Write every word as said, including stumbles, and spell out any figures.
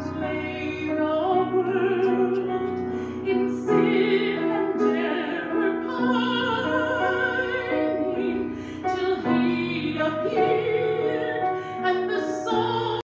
sway the world in sin and ever pining till he appears.